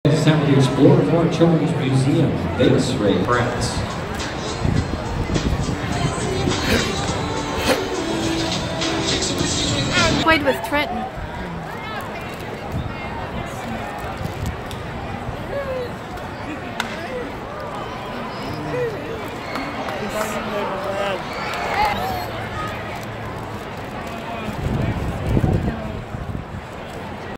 This time with the Explorer More Children's Museum, Vegas Ray France. Played with Trenton. He's